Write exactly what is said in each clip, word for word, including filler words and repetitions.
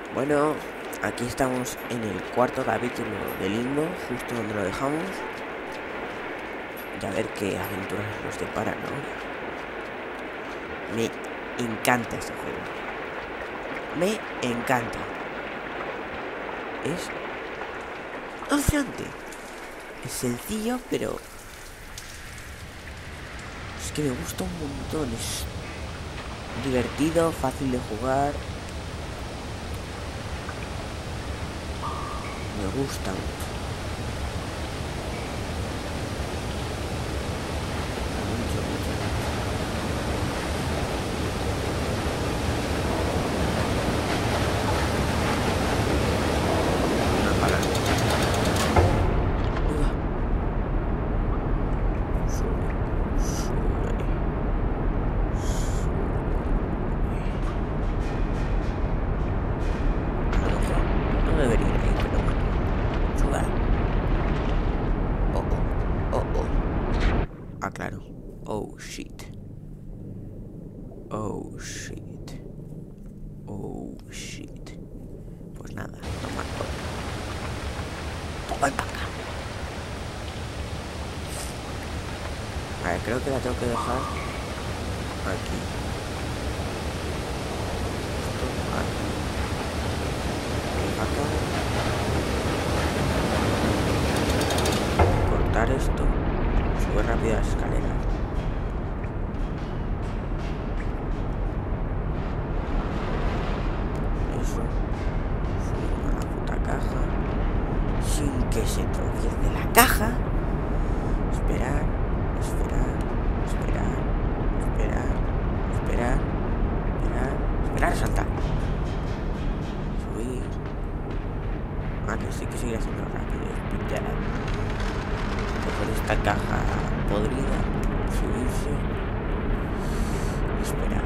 Bueno, aquí estamos en el cuarto capítulo de Limbo, justo donde lo dejamos. Y a ver qué aventuras nos deparan ahora. Me encanta este juego. Me encanta. Es alucinante. Es sencillo, pero es que me gusta un montón. Es divertido, fácil de jugar. Me gusta mucho. Mucho, mucho, mucho. Una palanca. Uy, sube, sube, sube. A lo mejor no debería ir ahí, pero bueno. Sube. Oh, oh, oh, oh. Ah, claro. Oh, shit. Oh, shit. Oh, shit. Pues nada, toma todo. Toma el paca. A ver, creo que la tengo que dejar aquí. Esto, aquí. Acá. Cortar esto. Sube rápido las escaleras. Eso. Subir a la puta caja. Sin que se tropiece la caja. Esperar. Esperar. Esperar. Esperar. Esperar. Esperar. Esperar a saltar. Subir. Ah, que sí que seguir haciendo rápido. Pinchar. Coger esta caja podrida. Subirse. Esperar.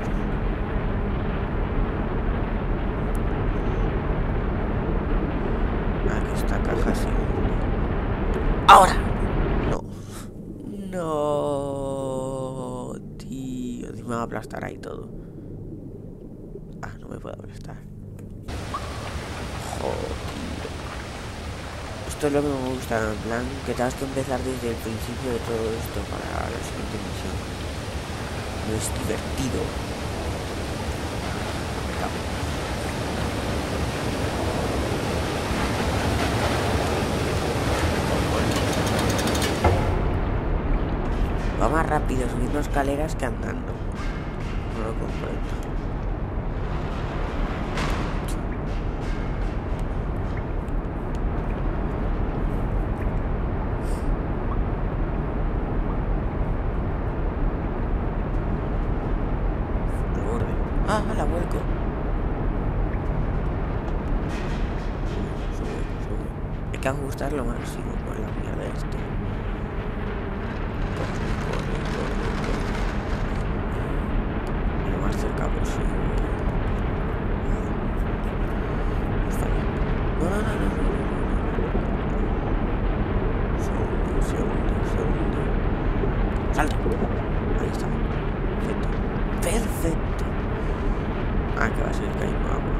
Ah, que esta caja sí. ¡Ahora! No. No, tío. Me va a aplastar ahí todo. Ah, no me puedo aplastar. Joder. Esto es lo que me gusta, en plan, que tengas que empezar desde el principio de todo esto para la siguiente misión. No es divertido. Me cago. Va más rápido subiendo escaleras que andando. No lo comprendo. Ah, la vuelco. Sube, sube. Hay que ajustar lo máximo con la mierda esto. Corre, corre, corre, corre. Lo más cerca posible. Está bien. No, no, no, no, no, no. Segundo, segundo, segundo. Salta. Ahí está. Perfecto. Perfecto. Ah, que va a ser cayendo agua.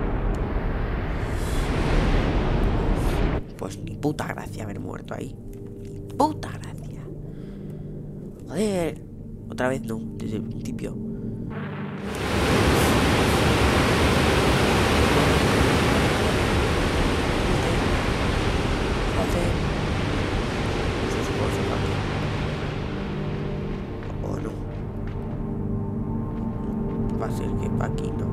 Pues ni puta gracia haber muerto ahí. Ni puta gracia. Joder. Otra vez no, desde el principio. Joder. Eso es por su parte. O no. Va a ser que pa' aquí no.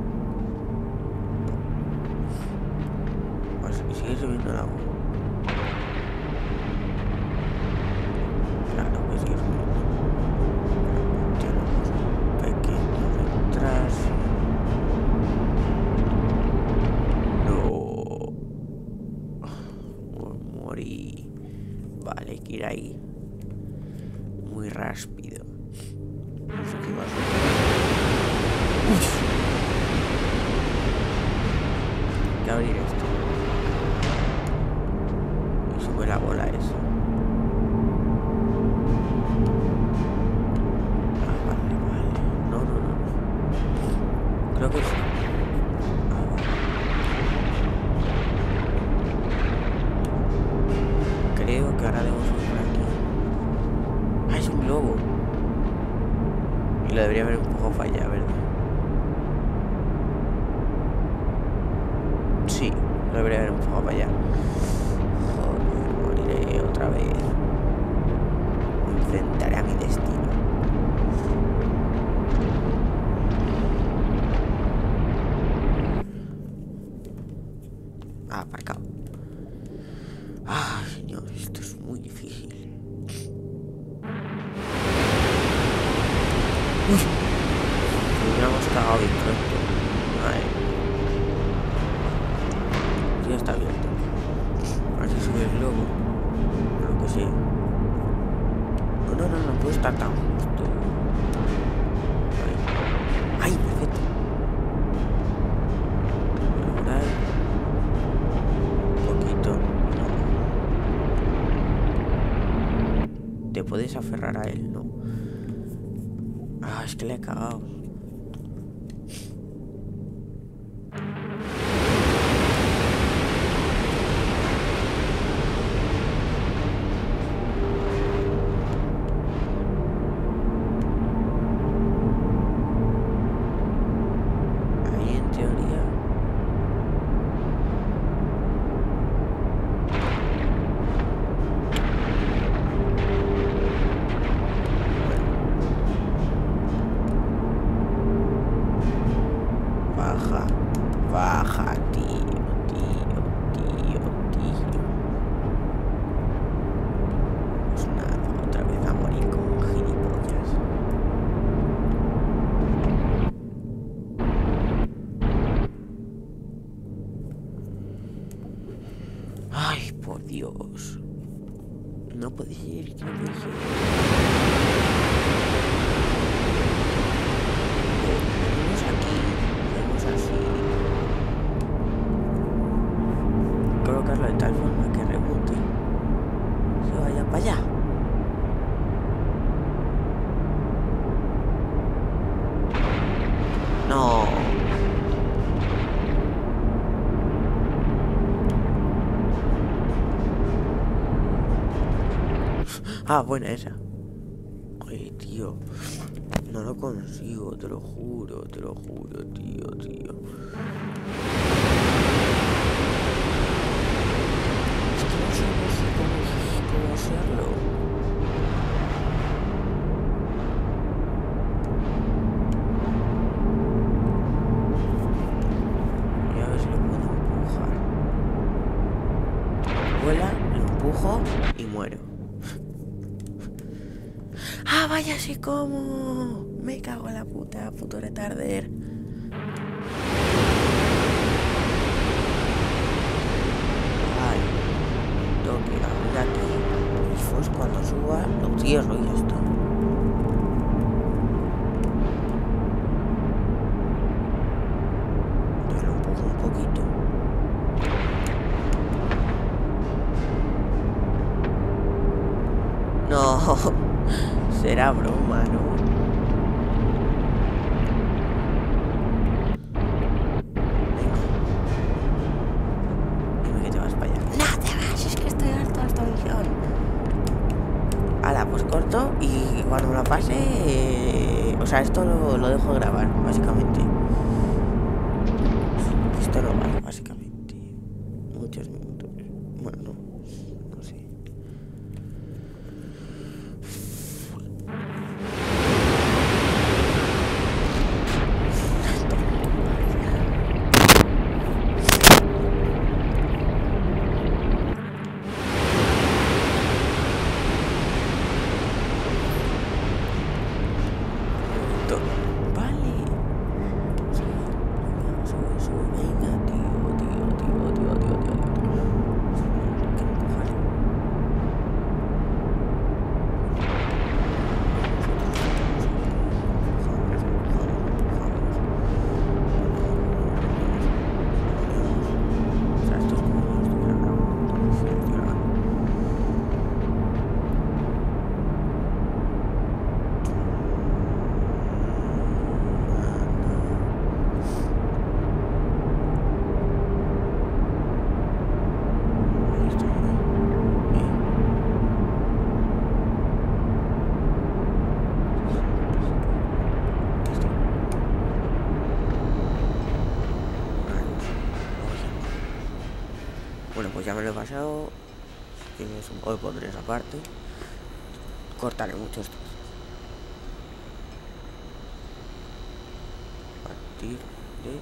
Sigue subiendo el agua. Claro que sigue subiendo. Tenemos un pequeño retraso. No. Morí. Vale, hay que ir ahí. Muy rápido. No sé qué va a hacer. Uf. Hay que abrir esto. Sube la bola esa. Ah, vale, vale. No, no, no, no. Creo que sí. Ah, vale. falla, ¿verdad? Sí, lo debería haber enfocado para allá. Joder, moriré otra vez. Me enfrentaré a mi destino. Ah, aparcado. Ay, señor, esto es muy difícil. Uy, me hubiéramos cagado bien pronto. Madre. Ya está abierto. A ver si sube el globo. O lo que sea. No, no, no, no puede estar tan justo. Ay, ay, perfecto. Ahora un poquito. No. Te puedes aferrar a él, ¿no? Ah, es que le he cagado. Ahí en teoría. Baja, baja, tío, tío, tío, tío. Pues nada, otra vez a morir como gilipollas. Ay, por Dios. No puede ser, que no puede ser. Venimos aquí, vemos así. Colocarlo de tal forma que rebote. Se vaya para allá. No. Ah, buena esa. Oye, tío. No lo consigo, te lo juro, te lo juro, tío, tío. Es que no sé cómo, cómo hacerlo. Y a ver si lo puedo empujar. Vuela, lo empujo y muero. ¡Ah, vaya así como! Me cago en la puta, puto retarder. Vale. Tengo que abrir aquí. Y después cuando suba lo cierro y ya está. Entonces lo empujo un poquito. No. Será broma, ¿no? Venga. Dime que te vas para allá. ¡No te vas! Es que estoy harto de esta misión. Ala, pues corto y cuando me la pase... Eh, o sea, esto lo, lo dejo grabar, básicamente. Esto no vale, básicamente. Muchos minutos. Bueno, no. No sé. Sube, sube, sube, venga, tío, tío, tío, tío, tío, tío. Hay que empujar Bueno, pues ya me lo he pasado. Si quieres, hoy pondré esa parte. Cortaré mucho esto. A partir de...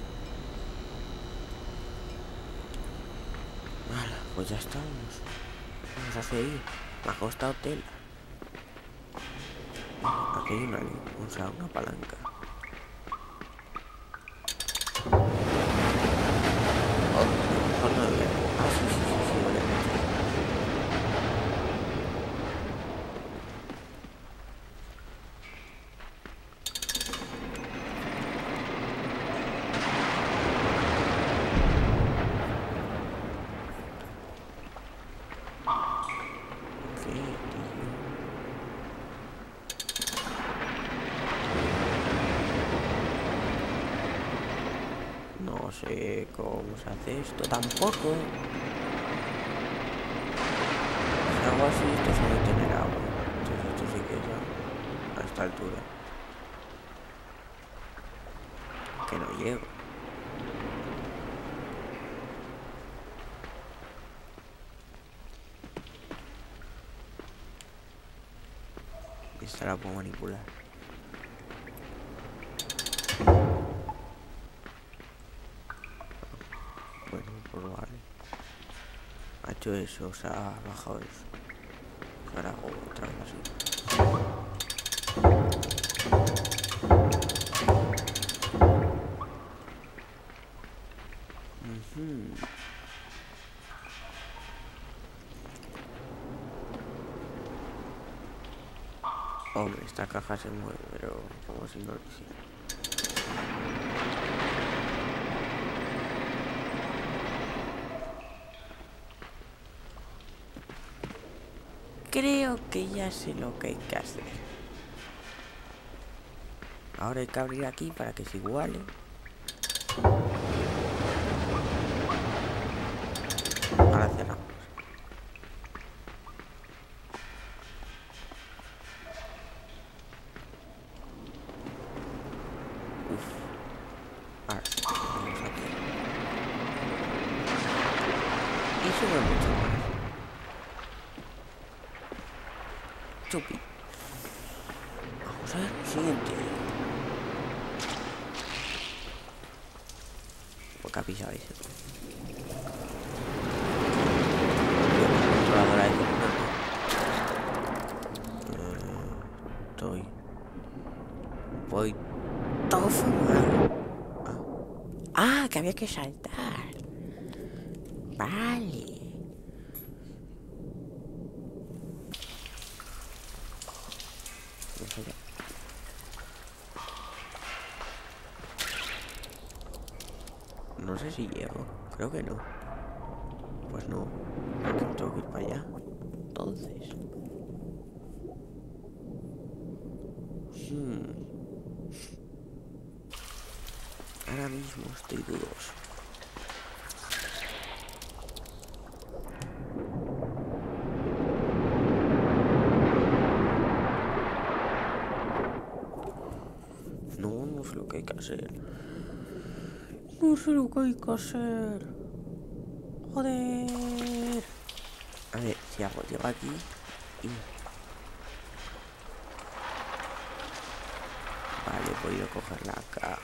Vale, pues ya estamos. Vamos a seguir. Me ha costado tela. Aquí hay una luz, o sea, una palanca. Oh, mejor no lo veo. Ah, sí, sí, sí, sí, voy a ver. No sé cómo se hace esto tampoco. Si hago así, esto se debe tener agua. Entonces esto sí que es a, a esta altura. Que no llego. Esta la puedo manipular. Bueno, pues vale. Ha hecho eso, o sea, ha bajado eso. Ahora hago otra vez así. Uh-huh. Hombre, esta caja se mueve, pero como si no lo hiciera. Creo que ya sé lo que hay que hacer. Ahora hay que abrir aquí para que se iguale. Ahora cerramos. Uf. Ahora sí, vamos aquí. Y sube mucho más. Chupi. Vamos a ver, siguiente. Porque ha pisado ese. Controladora de eh, Estoy. Voy todo fumado. Ah. ah, que había que saltar. Vale. No sé si llego. Creo que no. Pues no. Porque tengo que ir para allá. Entonces. Hmm. Ahora mismo estoy dudoso. No, no sé lo que hay que hacer. No sé lo que hay que hacer. Joder. A ver, si hago, llego aquí y... Vale, he podido coger la caja.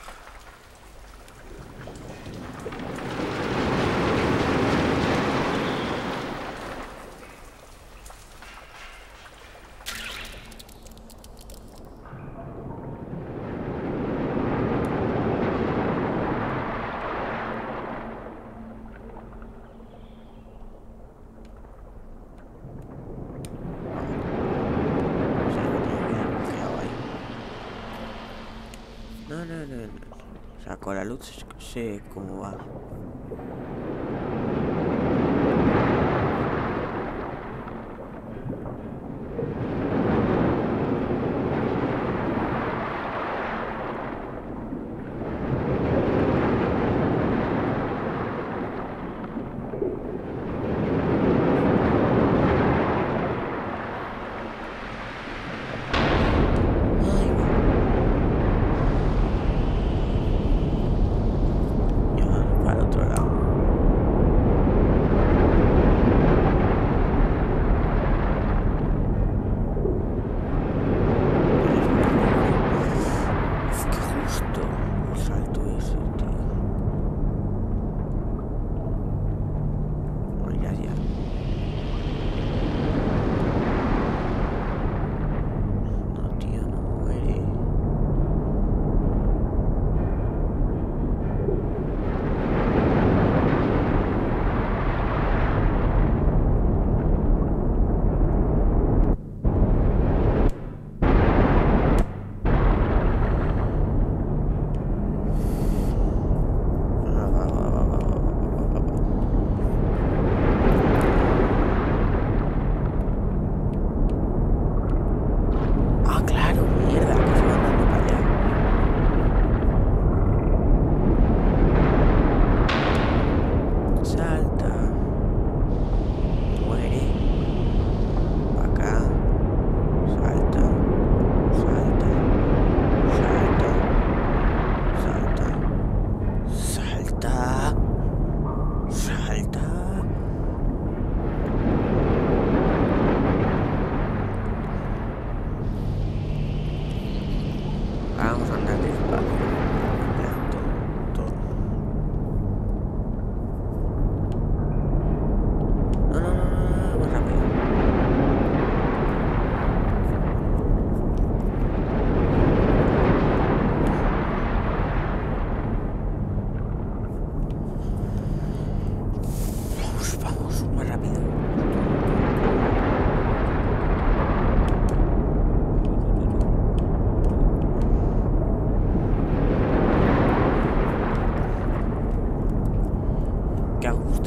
No, no, no, no. O sea, con la luz sé cómo va.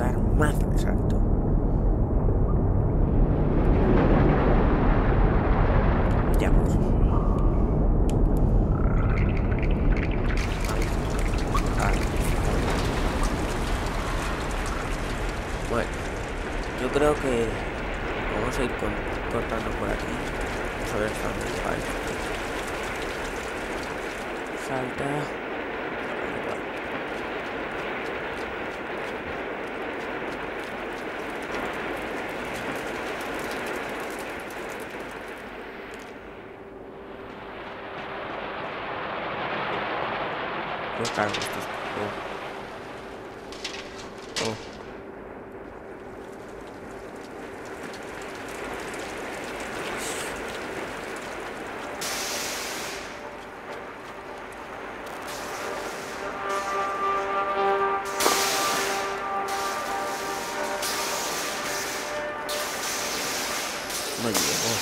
estar mazo exacto. Ya pues. Bueno, yo creo que vamos a ir con, cortando por aquí. Vamos a ver hasta dónde llega esto. Salta. Pues claro, esto es... Oh. Oh. No llego.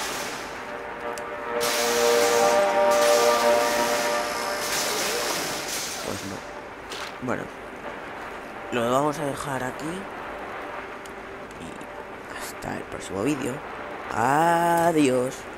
Pues no. Bueno, lo vamos a dejar aquí. Y hasta el próximo vídeo. Adiós.